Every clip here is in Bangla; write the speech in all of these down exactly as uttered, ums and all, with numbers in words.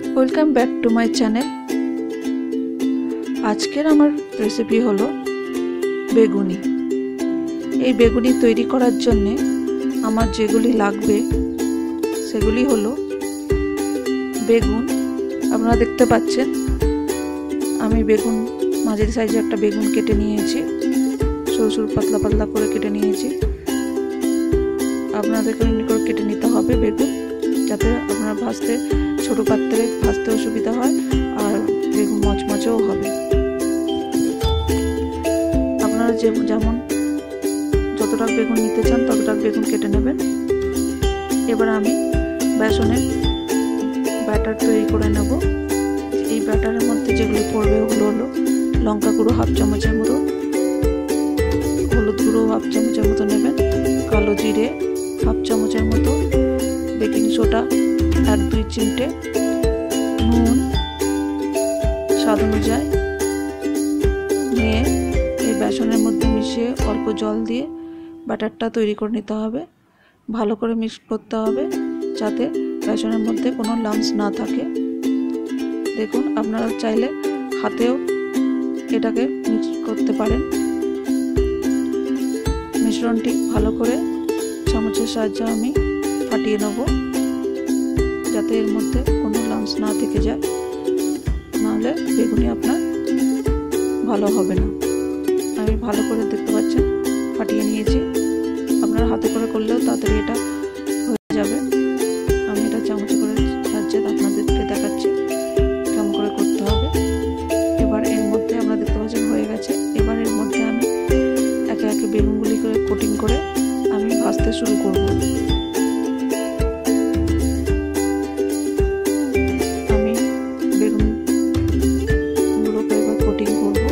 Welcome back to my channel. আজকের আমার রেসিপি হলো বেগুনি। এই বেগুনি তৈরি করার জন্যে আমার যেগুলি লাগবে সেগুলি হলো বেগুন। আপনারা দেখতে পাচ্ছেন আমি বেগুন মাঝারি সাইজে একটা বেগুন কেটে নিয়েছি, সরু সরু পাতলা পাতলা করে কেটে নিয়েছি। আপনাদেরকে এমনি করে কেটে নিতে হবে বেগুন, যাতে আপনার ভাজতে ছোটো পাত্রে ভাজতেও সুবিধা হয় আর বেগুন মচমচেও হবে। আপনারা যে যেমন যতটা বেগুন নিতে চান ততটা বেগুন কেটে নেবেন। এবার আমি বেসনের ব্যাটার তৈরি করে নেব। এই ব্যাটারের মধ্যে যেগুলি পড়বে ওগুলো হলো লঙ্কা গুঁড়ো হাফ চামচের মতো, হলুদ গুঁড়ো হাফ চামচের মতো নেবেন, কালো জিরে হাফ চামচের মতো, বেকিং সোডা এক দুই চিমটে, নুন স্বাদ অনুযায়ী নিয়ে এই বেসনের মধ্যে মিশিয়ে অল্প জল দিয়ে ব্যাটারটা তৈরি করে নিতে হবে। ভালো করে মিক্স করতে হবে যাতে বেসনের মধ্যে কোনো লাম্পস না থাকে। দেখুন, আপনারা চাইলে হাতেও এটাকে মিক্স করতে পারেন। মিশ্রণটি ভালো করে চামচের সাহায্যে আমি ফাটিয়ে নেব যাতে এর মধ্যে কোনো লাম্পস না থেকে যায়, নাহলে বেগুনি আপনার ভালো হবে না। আমি ভালো করে দেখতে পাচ্ছেন ফাটিয়ে নিয়েছি। আপনারা হাতে করে করলেও তাড়াতাড়ি এটা হয়ে যাবে। আমি এটা চামচ করে সাহায্যে আপনাদেরকে দেখাচ্ছি কেমন করে করতে হবে। এবার এর মধ্যে আমরা দেখতে পাচ্ছেন হয়ে গেছে। এবার এর মধ্যে আমি একে একে বেগুনগুলি করে কোটিং করে আমি ভাজতে শুরু করব। আমি বেগুনগুলোকে এবার কোটিং করব।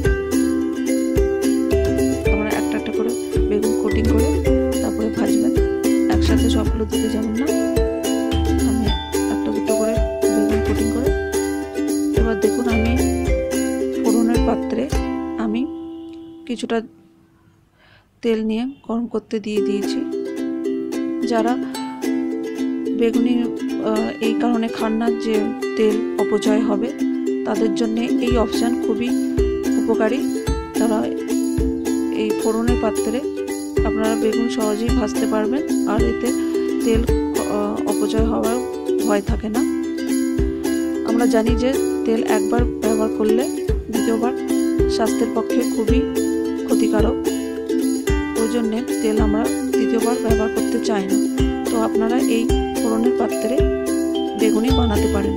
আমরা একটা একটা করে বেগুন কোটিং করে তারপরে ভাজবেন, একসাথে সবগুলো দিতে যাবেন না। আমি একটা দুটো করে বেগুন কোটিং করে এবার দেখুন আমি ফোড়নের পাত্রে আমি কিছুটা তেল নিয়ে গরম করতে দিয়ে দিয়েছি। যারা বেগুনি এই কারণে খান না যে তেল অপচয় হবে, তাদের জন্য এই অপশান খুবই উপকারী। তারা এই ফোড়নের পাত্রে আপনারা বেগুন সহজেই ভাজতে পারবেন আর এতে তেল অপচয় হওয়ার ভয় থাকে না। আমরা জানি যে তেল একবার ব্যবহার করলে দ্বিতীয়বার স্বাস্থ্যের পক্ষে খুবই ক্ষতিকারক। ওই জন্যে তেল আমরা দ্বিতীয়বার ব্যবহার করতে চাই না। তো আপনারা এই ফোড়নের পাত্রে বেগুনি বানাতে পারেন।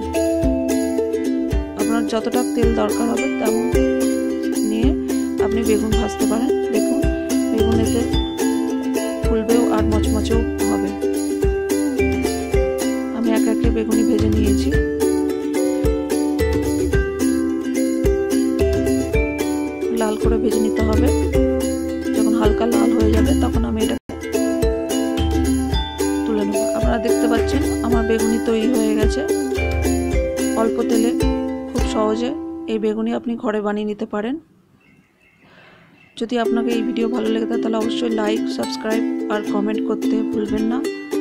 আপনার যতটা তেল দরকার হবে তেমন নিয়ে আপনি বেগুন ভাজতে পারেন। দেখুন বেগুন এতে ফুলবেও আর মচমচেও হবে। আমি একে একে বেগুনি ভেজে নিয়েছি। লাল করে ভেজে নিতে হবে। যখন হালকা লাল হয়ে যাবে তখন আমি এটা তুলে নেব। আপনারা দেখতে পাচ্ছেন আমার বেগুনি তৈরি হয়ে গেছে। অল্প তেলে খুব সহজে এই বেগুনি আপনি ঘরে বানিয়ে নিতে পারেন। যদি আপনাকে এই ভিডিও ভালো লেগে থাকে তাহলে অবশ্যই লাইক, সাবস্ক্রাইব আর কমেন্ট করতে ভুলবেন না।